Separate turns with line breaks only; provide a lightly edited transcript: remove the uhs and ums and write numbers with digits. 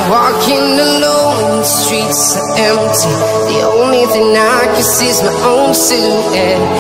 walking alone, the streets are empty. The only thing I can see is my own silhouette.